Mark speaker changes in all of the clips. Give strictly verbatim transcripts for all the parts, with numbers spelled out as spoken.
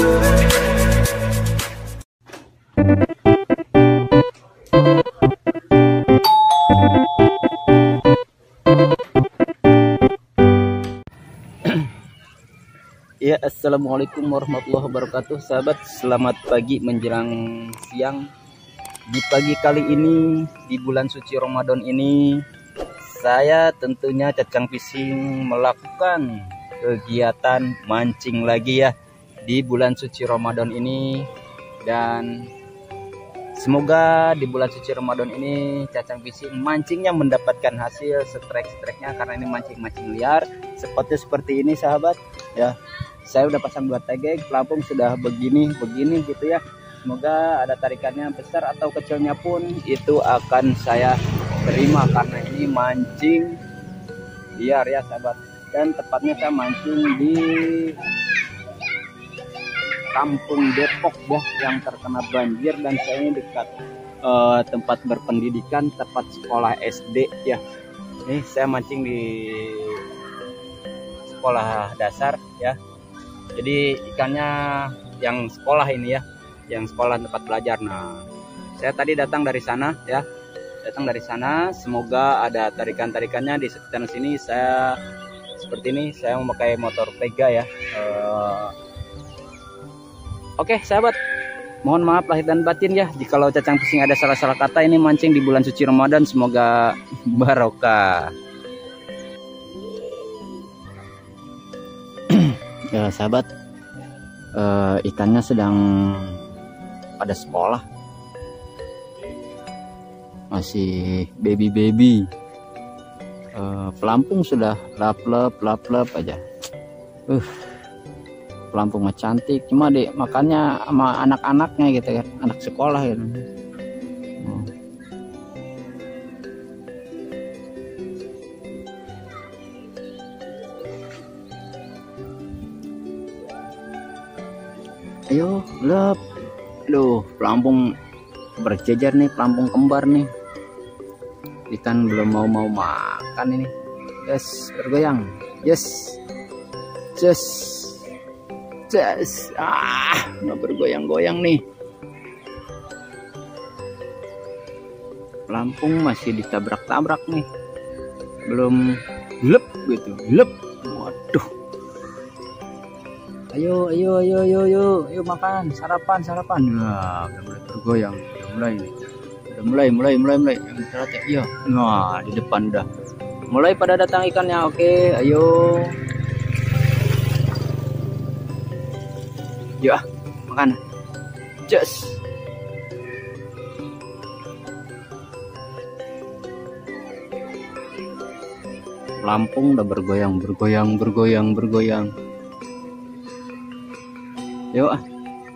Speaker 1: Ya, assalamualaikum warahmatullahi wabarakatuh, sahabat. Selamat pagi menjelang siang. Di pagi kali ini, di bulan suci Ramadan ini, saya tentunya Cacang Fishing melakukan kegiatan mancing lagi ya di bulan suci Ramadan ini. Dan semoga di bulan suci Ramadan ini Cacang Fishing mancingnya mendapatkan hasil strike-strike-nya, karena ini mancing-mancing liar. Spotnya seperti ini, sahabat ya. Saya udah pasang dua tegek, pelampung sudah begini begini gitu ya. Semoga ada tarikannya besar atau kecilnya pun itu akan saya terima, karena ini mancing liar ya, sahabat. Dan tepatnya saya mancing di Kampung Depok ya, yang terkena banjir. Dan saya ini dekat uh, tempat berpendidikan, tempat sekolah S D ya. Ini saya mancing di sekolah dasar ya. Jadi ikannya yang sekolah ini ya, yang sekolah tempat belajar. Nah, saya tadi datang dari sana ya, datang dari sana. Semoga ada tarikan-tarikannya di sekitar sini. Saya seperti ini, saya memakai motor Vega ya. Uh, Oke, sahabat, mohon maaf lahir dan batin ya, jikalau Cacang Fishing ada salah-salah kata. Ini mancing di bulan suci Ramadan, semoga barokah. Ya sahabat, uh, ikannya sedang pada sekolah, masih baby-baby. uh, Pelampung sudah lap-lap lap-lap aja. uh, Pelampung mah cantik, cuma deh makannya sama anak-anaknya gitu kan, anak sekolah gitu. uh. Ayo, lep. Loh, pelampung berjejer nih, pelampung kembar nih. Ikan belum mau-mau makan ini. Yes, bergoyang. Yes. Yes. Yes. Ah, nggak bergoyang-goyang nih. Pelampung masih ditabrak-tabrak nih. Belum lep gitu. Lep. Waduh. Ayo, ayo, ayo, ayo, ayo, ayo makan, sarapan, sarapan. Nah, udah mulai bergoyang, udah mulai nih, udah mulai, mulai, mulai, mulai. Yang terakhir, iya. Nah, di depan udah mulai pada datang ikannya. Oke, ayo, yuk, ah, makan. Just. Lampung udah bergoyang, bergoyang, bergoyang, bergoyang. Yuk ah.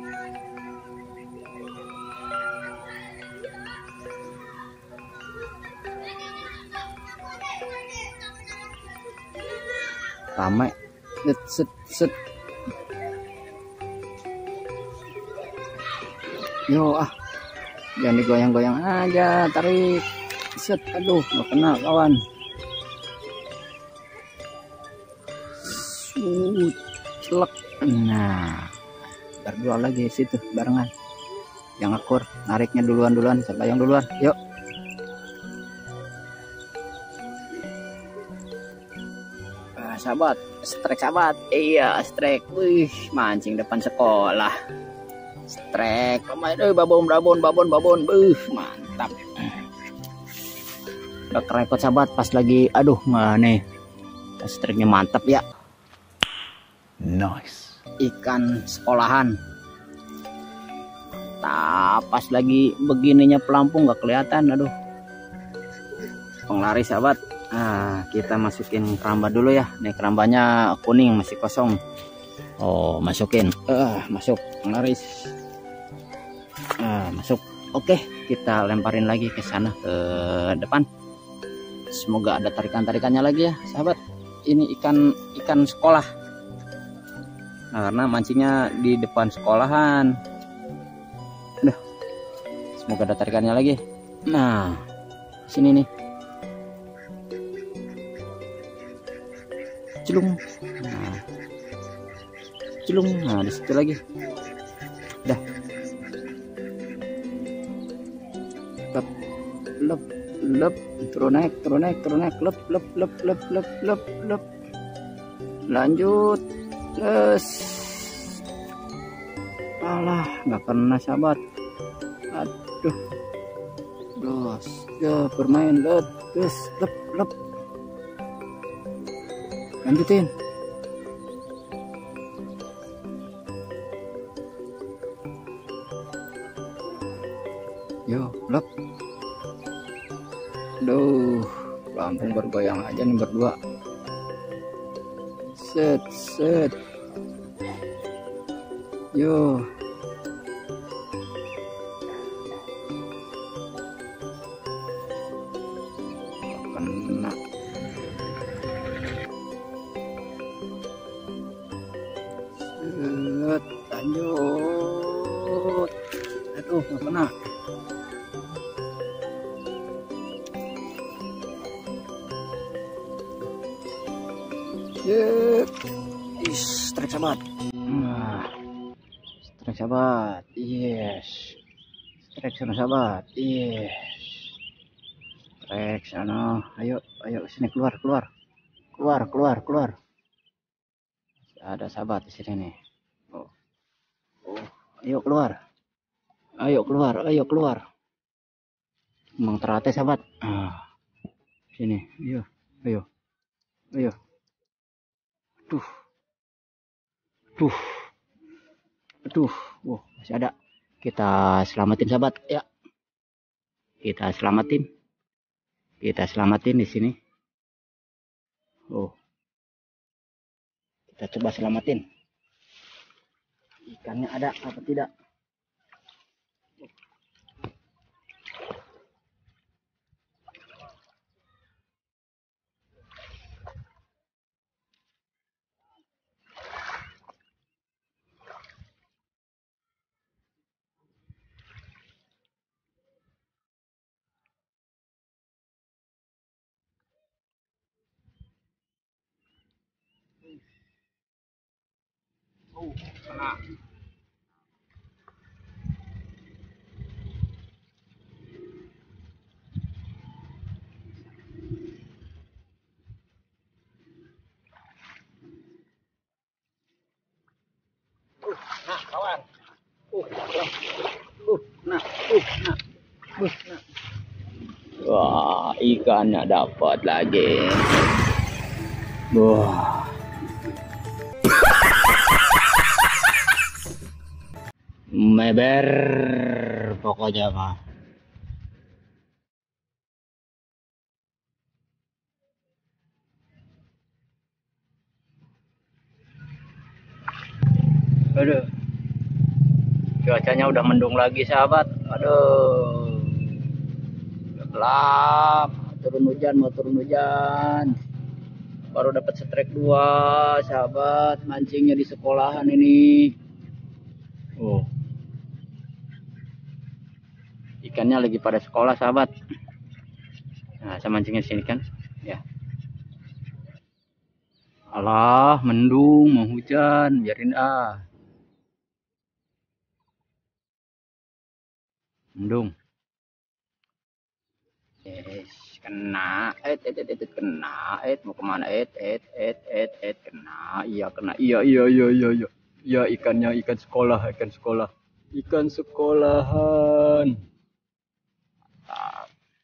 Speaker 1: Ramai. Set set set. Yo ah. Jangan digoyang-goyang aja, tarik. Set, aduh, nggak kena kawan. Sut, celek. Nah. Berdua lagi situ barengan, yang akur nariknya duluan duluan siapa yang duluan, yuk. Ah, sahabat, strike sahabat, iya strike. Wih, mancing depan sekolah, strike. Eh, babon babon babon babon, uh, mantap. Udah kerepot sahabat, pas lagi, aduh nggak nih, strike-nya mantap ya. Nice. Ikan sekolahan. Tapas lagi begininya pelampung nggak kelihatan, aduh. Penglari sahabat. Nah, kita masukin keramba dulu ya. Nih kerambanya kuning masih kosong. Oh, masukin. Uh, masuk penglaris. Uh, masuk. Oke, kita lemparin lagi ke sana ke depan. Semoga ada tarikan-tarikannya lagi ya, sahabat. Ini ikan ikan sekolah. Nah, karena mancingnya di depan sekolahan. Udah. Semoga ada tarikannya lagi. Nah, sini nih. Celung. Nah. Celung. Nah, di situ lagi. dah. Lep, lep, lep, turun naik, turun naik, turun naik, lep, lep, lep, lep, lep, lep, lep. Lanjut, yes. Alah, nggak kena sahabat. Aduh, dos, ya bermain, lep, yes, lep, lep. Lanjutin. Yo, lep. Duh, langsung bergoyang aja nih berdua. Set, set. Yo. Kena. Set, lanjut. Aduh, nggak kena. Set. Is, strike sahabat. Nah, strike sahabat. Yes. Strike sana sahabat. Yes. Strike sana. Ayo, ayo sini keluar, keluar. Keluar, keluar, keluar. Ada sahabat di sini nih. Oh. Oh, ayo keluar. Ayo keluar, ayo keluar. Emang teratai sahabat. Ah. Sini, ayo. Ayo. Ayo. Tuh. Tuh. Aduh, wow, masih ada. Kita selamatin sahabat, ya. Kita selamatin. Kita selamatin di sini. Oh. Kita coba selamatin. Ikannya ada apa tidak? Oh, kena. Uh, nah, kawan. Uh, uh, nah, uh, nah, uh, nah. Wah, ikannya dapat lagi. Wah. Meber pokoknya mah. Aduh. Cuacanya udah mendung lagi sahabat. Aduh. Udah gelap, turun hujan, mau turun hujan. Baru dapat strike dua sahabat, mancingnya di sekolahan ini. Oh. Ikannya lagi pada sekolah sahabat. Nah, saya mancingnya sini kan. Ya. Alah, mendung, mau hujan, biarin ah. Mendung. Yes, kena. Et, et, et, et, kena. Et, mau kemana? Et, et, et, et, et, kena. Iya, kena. Iya, iya, iya, iya, iya. Iya, ikannya ikan sekolah, ikan sekolah. Ikan sekolahan. Nah,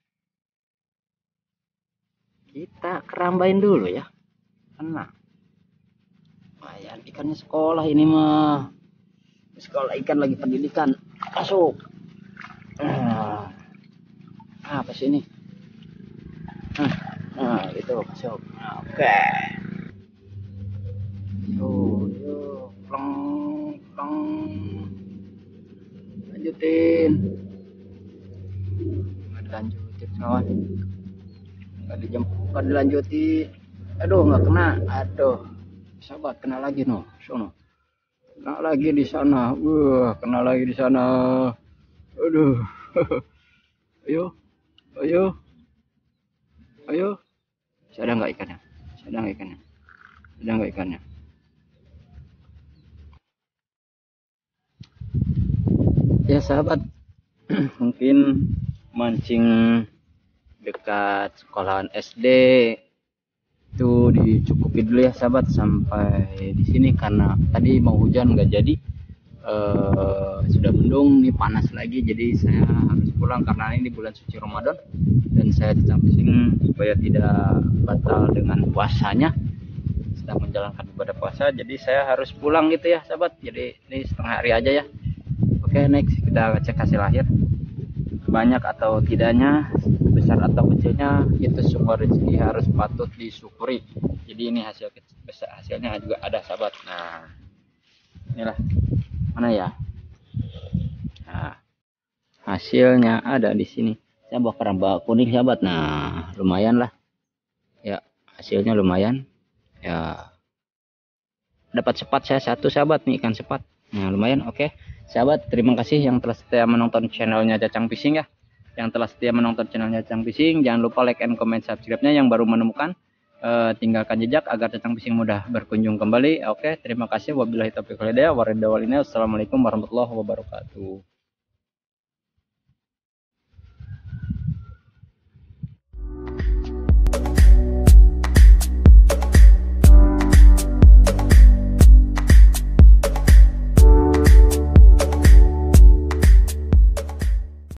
Speaker 1: kita kerambain dulu ya. Kena. Lumayan, ikannya sekolah ini mah. Sekolah ikan lagi pendidikan. Masuk. Nah, apa sih ini? Nah, nah itu masuk. Nah, oke. Okay. Yo, yo, pleng, pleng. Lanjutin. Nggak dilanjutin kawan. Nggak dijemput, nggak dilanjutin. Aduh, nggak kena. Aduh, sahabat kena lagi no. Sono. Kena lagi di sana. Wah, kena lagi di sana. Aduh. Ayo, ayo, ayo. Masih ada nggak ikannya? Masih ada nggak ikannya? Ada nggak ikannya? ya sahabat. Mungkin mancing dekat sekolahan S D itu dicukupi dulu ya sahabat sampai di sini, karena tadi mau hujan nggak jadi. Uh, sudah mendung nih, panas lagi, jadi saya harus pulang karena ini bulan suci Ramadan dan saya cacang fishing supaya tidak batal dengan puasanya, sedang menjalankan ibadah puasa, jadi saya harus pulang gitu ya sahabat. Jadi ini setengah hari aja ya. Oke, next kita cek hasil akhir, banyak atau tidaknya, besar atau kecilnya, itu semua rezeki harus patut disyukuri. Jadi ini hasil besar, hasilnya juga ada sahabat. Nah inilah, mana ya, nah hasilnya ada di sini. Saya bawa keramba kuning sahabat. Nah lumayan lah ya, hasilnya lumayan ya, dapat sepat saya satu sahabat nih, ikan sepat. Nah lumayan. Oke sahabat, terima kasih yang telah setia menonton channelnya Cacang Fishing ya, yang telah setia menonton channelnya Cacang Fishing. Jangan lupa like and comment, subscribe-nya. Yang baru menemukan, uh, tinggalkan jejak agar Cacang Fishing mudah berkunjung kembali. Oke, terima kasih. Wabillahi taufiq wal hidayah. Wassalamualaikum warahmatullahi wabarakatuh.